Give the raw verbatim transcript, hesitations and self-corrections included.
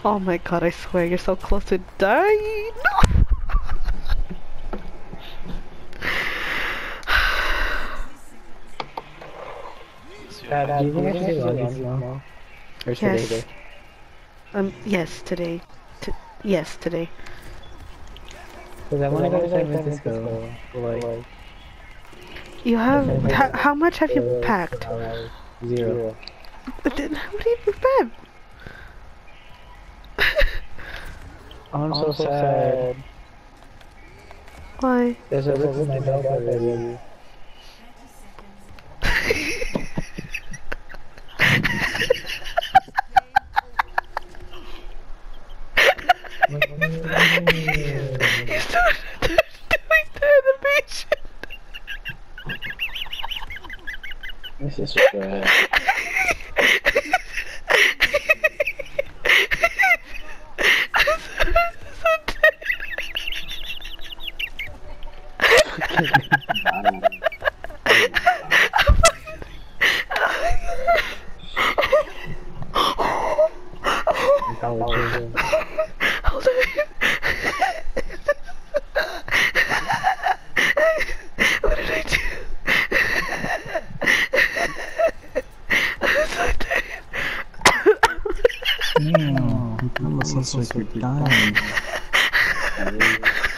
Oh my god, I swear you're so close to dying. Dad, do you think I should do laundry tomorrow? Or today? Yes. Um, yes, today. T yes, today. Because I want to go to San Francisco for like... You have... How, how much have you packed? Zero. But then, what do you prepare? I'm so sad. Why? There's a rip in my belt already. He's doing, doing the animation. This is bad. Hold on. What did I do? I'm so tired. Damn, I'm almost like you're dying.